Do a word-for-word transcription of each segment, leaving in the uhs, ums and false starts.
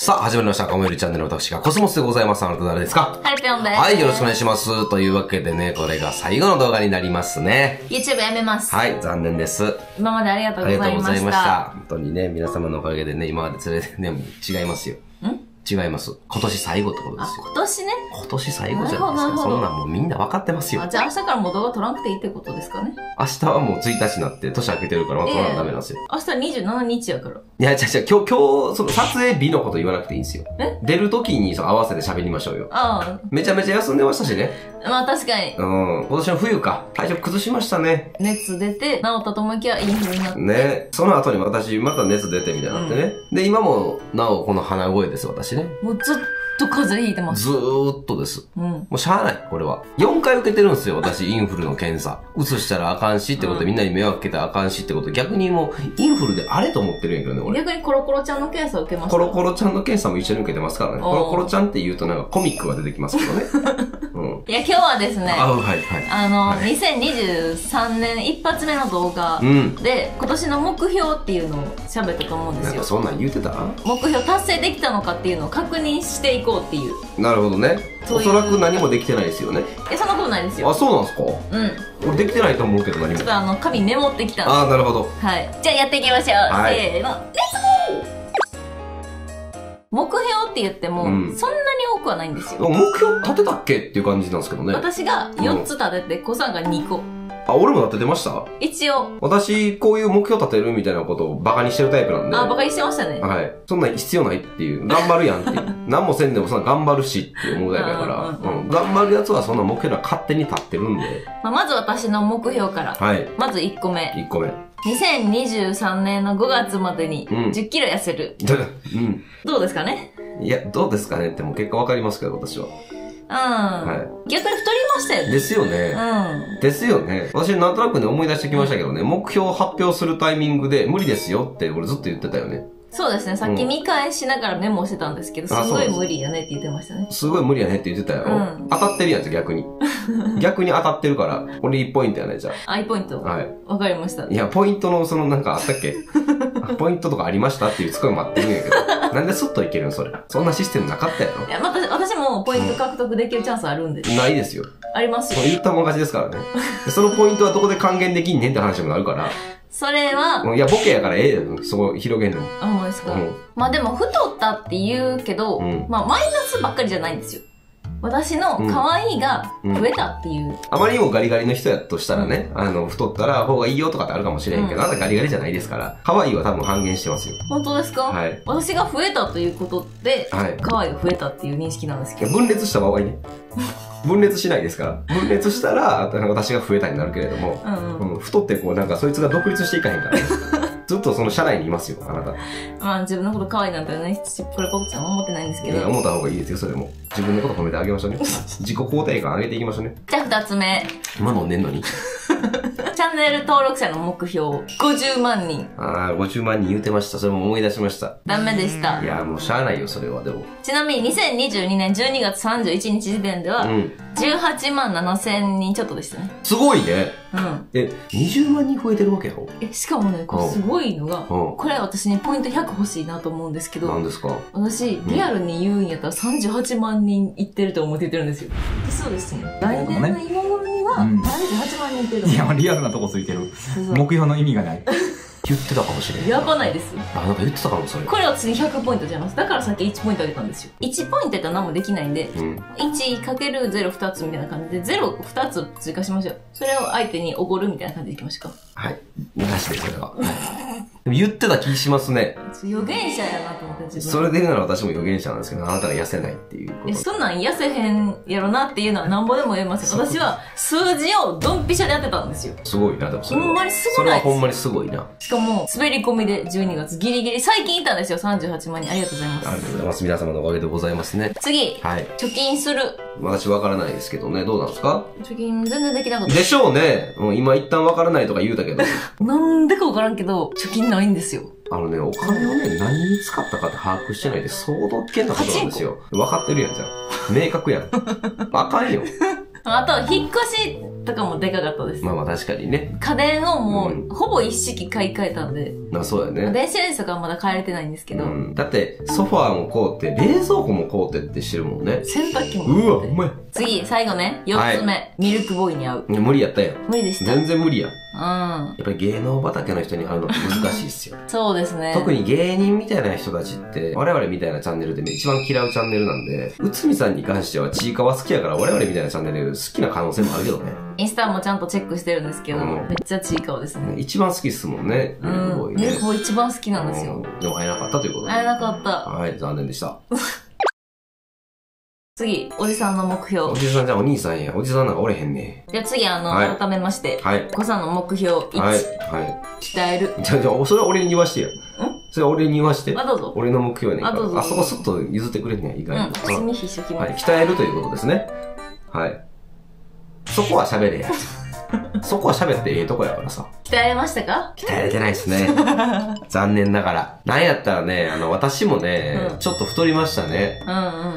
さあ、始まりました。コメルチャンネルの私がコスモスでございます。あなた誰ですか？ ハイピョンです。 はい、よろしくお願いします。というわけでね、これが最後の動画になりますね。 YouTube やめます。 はい、残念です。 今までありがとうございました。 ありがとうございました。本当にね、皆様のおかげでね、今まで連れてね、もう違いますよ。ん違います。今年最後ってことですよ。 あ、今年ね。 今年最後じゃないですか。そんなんもうみんな分かってますよ。 あ、じゃあ明日からもう動画撮らなくていいってことですかね。 明日はもうついたちになって年明けてるから、まあ撮らなダメなんですよ。 明日にじゅうしちにちやから。 いや、違う違う、今日、今日、その撮影日のこと言わなくていいんですよ。 え出る時にそう合わせて喋りましょうよ。 ああ。 めちゃめちゃ休んでましたしね。 まあ確かに。 うん。今年の冬か。体調崩しましたね。 熱出て、治ったと思いきやインフルになって。 ね。その後に私、また熱出てみたいになってね。うん、で、今も、なお、この鼻声です、私ね。 もうずっと風邪ひいてます。 ずーっとです。 うん。 もうしゃあない、これは。よんかい受けてるんですよ、私、インフルの検査。移したらあかんしってことで、うん、みんなに迷惑かけたらあかんしってことで、逆にもう、インフルであれと思ってるんやけどね、俺。 逆にコロコロちゃんの検査を受けました。 コロコロちゃんの検査も一緒に受けてますからね。コロコロちゃんって言うとなんかコミックが出てきますけどね。うん。 いや、今日はですね。 あ、はい、はい。 あの、 はい、 にせんにじゅうさんねん一発目の動画で、うん、今年の目標っていうのを喋ったと思うんですよ。 なんかそんなん言うてた？ 目標達成できたのかっていうのを確認していこうっていう。 なるほどね。おそらく何もできてないですよね。 え、そんなことないですよ。 あ、そうなんですか？うん。俺できてないと思うけど何も。 ちょっとあの、紙メモってきたんで。 ああ、なるほど。 はい。じゃあやっていきましょう。はい、せーの。レッツゴー！目標って言っても、うん、そんなに多くはないんですよ。 目標立てたっけっていう感じなんですけどね。 私がよっつ立てて、コさんがにこ。 あ、俺も立ててました？ 一応。 私、こういう目標立てるみたいなことをバカにしてるタイプなんで。 あ、バカにしてましたね。 はい。そんな必要ないっていう。頑張るやんっていう。何もせんでもそんな頑張るしって思うタイプやから。うん。頑張るやつはそんな目標が勝手に立ってるんで。 まあ、まず私の目標から。はい。まずいっこめ。 いっこめ。 にせんにじゅうさんねんのごがつまでにじゅっキロ痩せる。うん。どうですかね？ いや、どうですかねってもう結果わかりますけど、私は。 うん。はい。逆に太りましたよね。 ですよね。うん。ですよね。私なんとなくね思い出してきましたけどね、うん、目標を発表するタイミングで無理ですよって俺ずっと言ってたよね。 そうですね。さっき見返しながらメモしてたんですけど、すごい無理やねって言ってましたね。 すごい無理やねって言ってたやろ。うん、当たってるやん、逆に。逆に当たってるから、これいちポイントやね、じゃあ。 あ、いちポイント。はい。わかりました。 いや、ポイントのそのなんかあったっけポイントとかありましたっていうツッコミ待ってるんやけど。なんでスッといけるんそれ。そんなシステムなかったやろ。 いや、また、私もポイント獲得できるチャンスあるんで。 うん、ないですよ。 ありますよ。 言ったもん勝ちですからね。そのポイントはどこで還元できんねんって話もなるから。 それは、 いや、ボケやからええよ、そこ広げんの。 あ、ほんまですか。うん、まあでも、太ったって言うけど、うん、まあマイナスばっかりじゃないんですよ。私の可愛いが増えたっていう、うんうん。 あまりにもガリガリの人やとしたらね、あの、太ったら方がいいよとかってあるかもしれんけど、うん、あなたガリガリじゃないですから、可愛いは多分半減してますよ。 本当ですか？はい。私が増えたということで、はい、可愛いが増えたっていう認識なんですけど。 分裂した場合ね。分裂しないですから。分裂したら、私が増えたになるけれども、うんうんうん、太ってこうなんかそいつが独立していかへんからね。ずっとその社内にいますよ、あなた。 まあ自分のこと可愛いなんてね、これ僕ちゃん思ってないんですけど。 いや、思った方がいいですよ、それも。自分のこと褒めてあげましょうね。自己肯定感上げていきましょうね。 じゃあ二つ目。 今飲んでんのに。 チャンネル登録者の目標、ごじゅうまんにん。 ああ、ごじゅうまんにん言うてました。それも思い出しました。 ダメでした。 いや、もうしゃあないよ、それは、でも。 ちなみににせんにじゅうにねんじゅうにがつさんじゅういちにち時点では、うん、じゅうはちまんななせんにんちょっとでしたね。 すごいね。うん。え、にじゅうまんにん増えてるわけやろ？ え、しかもね、これすごいのが、これ私にポイントひゃく欲しいなと思うんですけど。 何ですか？ 私、リアルに言うんやったらさんじゅうはちまんにんいってると思って言ってるんですよ。そうですね。来年の今頃にはさんじゅうはちまんにんいってる。 いや、リアルなとこついてる。目標の意味がない。 言ってたかもしれない。 やばないです。 あ、なんか言ってたかも、それ。 これ私にひゃくポイントじゃいます。だからさっきいちポイントあげたんですよ。いちポイントやったら何もできないんで、うん、いちかけるゼロふたつみたいな感じで、ゼロふたつ追加しましょう。それを相手におごるみたいな感じでいきましょうか。 はい。なしで、それは。でも言ってた気しますね。 予言者やなと思って自分。 それで言うなら私も予言者なんですけど、あなたが痩せないっていうこと。 え、そんなん痩せへんやろなっていうのはなんぼでも言えますよ。私は数字をドンピシャでやってたんですよ。 すごいな、でもそれは。 ほんまにすごい。それはほんまにすごいな。 しかも、滑り込みでじゅうにがつギリギリ、最近いたんですよ、さんじゅうはちまんにん。ありがとうございます。 ありがとうございます。皆様のおかげでございますね。 次。はい。貯金する。 私わからないですけどね、どうなんですか？ 貯金全然できなかった。 でしょうね。うん、今一旦わからないとか言うたけど。 なんでかわからんけど、貯金ないんですよ。 あのね、お金をね、何に使ったかって把握してないで、相当危険なことなんですよ。分かってるやん、じゃん。明確やん。あかんよ。 あと、引っ越しとかもでかかったです。 まあまあ確かにね。 家電をもう、ほぼ一式買い替えたんで。 まあそうだね。 電子レンジとかはまだ買えれてないんですけど。 だって、ソファーもこうって、冷蔵庫もこうってってしてるもんね。 洗濯機も。 うわ、うまい。 次、最後ね、よっつめ。ミルクボーイに会う。 無理やったやん。 無理でした。 全然無理やん。 うん。 やっぱり芸能畑の人に会うのって難しいっすよ。 そうですね。 特に芸人みたいな人たちって、我々みたいなチャンネルで一番嫌うチャンネルなんで、内海さんに関してはちいかわ好きやから我々みたいなチャンネル好きな可能性もあるけどね。 インスタもちゃんとチェックしてるんですけど、うん、めっちゃちいかわですね。 一番好きっすもんね、ミルクボーイね。 ミルクボーイ一番好きなんですよ。 でも会えなかったということで。 会えなかった。 はい、残念でした。 次、おじさんの目標。 おじさんじゃあお兄さんや。おじさんなんかおれへんね。 じゃあ次、あの、 はい、 改めまして。 はい。 お子さんの目標いち。 はい。はい。 鍛える。 じゃあ、じゃあ、それは俺に言わしてよ。んそれは俺に言わして。 あ、どうぞ。 俺の目標やねんから。 あ、どうぞ。 あそこスッと譲ってくれんねん、意外に。うん、 私に必死きます。 はい。鍛えるということですね。はい。そこは喋れや。そこは喋ってええとこやからさ。 鍛えれましたか？ 鍛えれてないですね。残念ながら。なんやったらね、あの、私もね、うん、ちょっと太りましたね。 うんうん。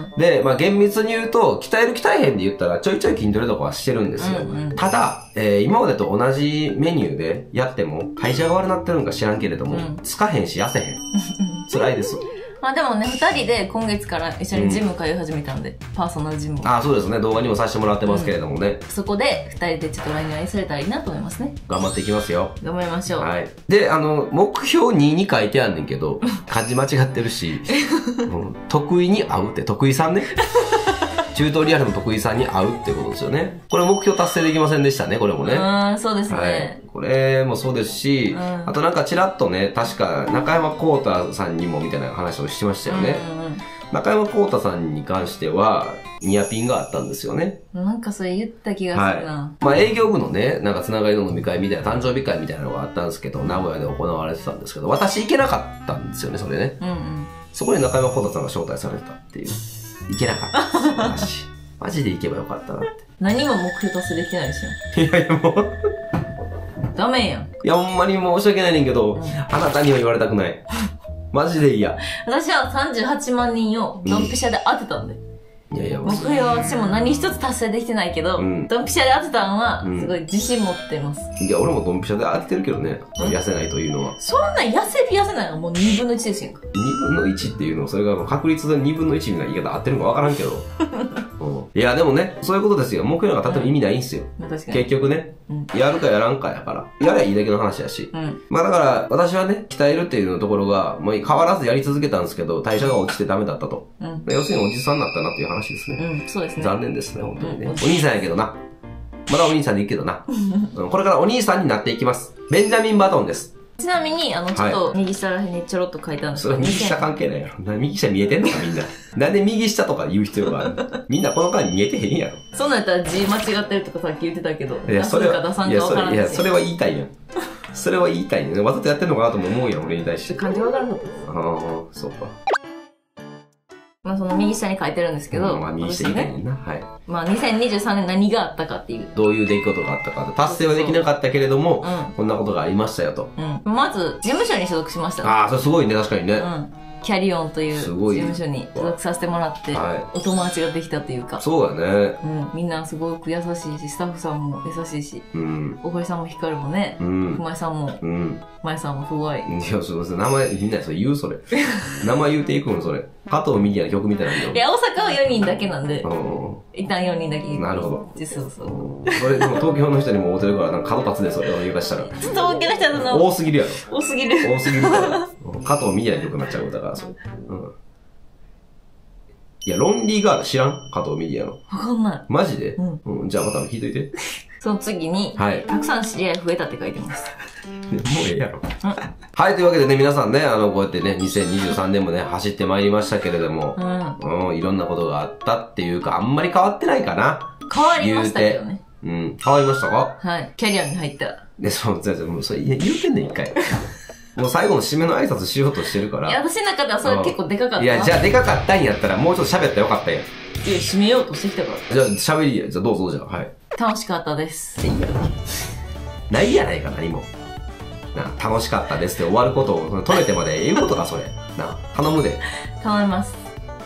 で、まあ、厳密に言うと、鍛える鍛えへんで言ったら、ちょいちょい筋トレとかはしてるんですよ。うんうん、ただ、えー、今までと同じメニューでやっても、代謝が悪なってるんか知らんけれども、うん、つかへんし痩せへん。辛いです。 まあでもね、二人で今月から一緒にジム通い始めたんで、うん、パーソナルジムを。 ああ、そうですね。動画にもさせてもらってますけれどもね。 うん、そこで二人でちょっとワインに愛されたらいいなと思いますね。 頑張っていきますよ。 頑張りましょう。 はい。で、あの、目標にに書いてあんねんけど、漢字間違ってるし、うん、得意に合うって、得意さんね。チュートリアルの得意さんに会うってことですよね。これ目標達成できませんでしたね、これもね。 うん、そうですね。 はい。これもそうですし、うん、あとなんかちらっとね、確か中山浩太さんにもみたいな話をしてましたよね。うんうん、中山浩太さんに関しては、ニアピンがあったんですよね。 なんかそれ言った気がするな。 はい、まあ営業部のね、なんかつながりの飲み会みたいな、誕生日会みたいなのがあったんですけど、名古屋で行われてたんですけど、私行けなかったんですよね、それね。うんうん、そこに中山浩太さんが招待されたっていう。行けなかったです。マジで行けばよかったなって。 何も目標達成できてないですよ。いやいやもう。 ダメやん。 いや、ほんまに申し訳ないねんけど、うん、あなたには言われたくない。マジで嫌。 私はさんじゅうはちまんにんをドンピシャで当てたんで。 うん、いやいや、 目標は私も何一つ達成できてないけど、うん、ドンピシャで当てたのは、すごい自信持ってます。 うん、いや、俺もドンピシャで当ててるけどね。痩せないというのは。 そんな痩せる痩せないのはもうにぶんのいちですよ。 にぶんのいちっていうのは、それが確率でにぶんのいちみたいな言い方合ってるのかわからんけど。うん、いや、でもね、そういうことですよ。目標なんか立っても意味ないんすよ。うん、結局ね、うん、やるかやらんかやから。やりゃいいだけの話やし。うん、まあだから、私はね、鍛えるっていうところが、もう変わらずやり続けたんですけど、代謝が落ちてダメだったと。うん、要するにおじさんになったなっていう話ですね。 うん、そうですね。 残念ですね、本当にね。うん、お兄さんやけどな。まだお兄さんでいいけどな。うん、これからお兄さんになっていきます。ベンジャミン・バトンです。 ちなみに、あの、ちょっと右下らへんにちょろっと書いたんですけど、 それ右下関係ないやろ。右下見えてんのかみんな。なんで右下とか言う必要があるの？みんなこの間見えてへんやろ。 そうなんやったら字間違ってるとかさっき言ってたけど、 いや、それは、 出さんかわからんいや、それは言いたいやん。それは言いたいね。わざとやってんのかなとも思うやん、俺に対して。 感じわからんかったです。 ああ、そうか。 まあその右下に書いてるんですけど、 うん、まあ右下言いたいねんな。はい。 まあにせんにじゅうさんねん何があったかっていう。 どういう出来事があったか。達成はできなかったけれども、うん、こんなことがありましたよと。 うん。まず、事務所に所属しましたね。 ああ、それすごいね、確かにね。うん。 キャリオンという事務所に所属させてもらって、はい、お友達ができたというか。 そうだね。 うん。みんなすごく優しいし、スタッフさんも優しいし、うん。お堀さんもヒカルもね、うん。熊井さんも、うん。前さんもすごい。いや、そうです。名前、みんなそれ言うそれ。名前言うていくのそれ。加藤ミリアの曲みたいなんだよ。 いや、大阪はよにんだけなんで、一旦よにんだけ。 なるほど。 そうそう。 それでも東京の人にも会うてるから、なんか角立つで、それを言うかしたら。 東京の人の。 多すぎるやろ。 多すぎる。 多すぎるから。加藤ミリアの曲になっちゃうだから、それ。うん。いや、ロンリーガール知らん？加藤ミリアの。 わかんない。 マジで？うん。うん。じゃあまた聞いといて。 その次に、はい。たくさん知り合い増えたって書いてます。 もうええやろ。はい、というわけでね、皆さんね、あの、こうやってね、にせんにじゅうさんねんもね、走ってまいりましたけれども、うん、うん、いろんなことがあったっていうか、あんまり変わってないかな。 変わりましたけどね。 うん、変わりましたか？ はい。キャリアに入った。 で、そう、じゃあ、もうそれ言うてんねん、一回。もう最後の締めの挨拶しようとしてるから。 いや、私の中ではそれ結構でかかったな。 いや、じゃあでかかったんやったら、もうちょっと喋ったらよかったやん。いや、 締めようとしてきたから。 じゃあ、喋りや。じゃあどうぞ、じゃあ、はい。 楽しかったです。 ないやないか、何も。な、楽しかったですって終わることを止めてまで言うことか、それ。な、頼むで。 頼みます。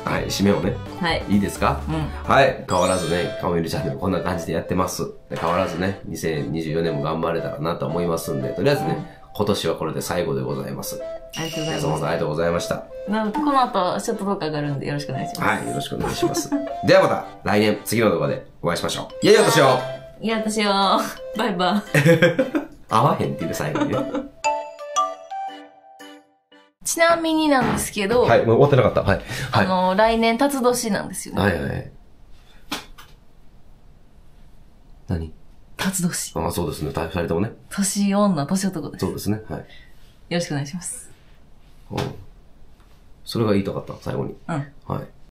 はい、締めをね。 はい。 いいですか？ うん。 はい。変わらずね、かもゆるチャンネルこんな感じでやってます。変わらずね、にせんにじゅうよねんも頑張れたらなと思いますんで、とりあえずね、うん、今年はこれで最後でございます。 ありがとうございます。 皆様ありがとうございました。 なんこの後、ショット動画上がるんでよろしくお願いします。 はい、よろしくお願いします。ではまた、来年、次の動画でお会いしましょう。いやいや、私をいや、私をバイバイ。 会わへんっていう最後にね。 ちなみになんですけど。 はい、もう終わってなかった。はい。 あの、来年、辰年なんですよね。 はいはい。何？ 辰年。 ああ、そうですね。二人ともね。 年女、年男です。 そうですね。はい。よろしくお願いします。 うん。それが言いたかった、最後に。 うん。 はい。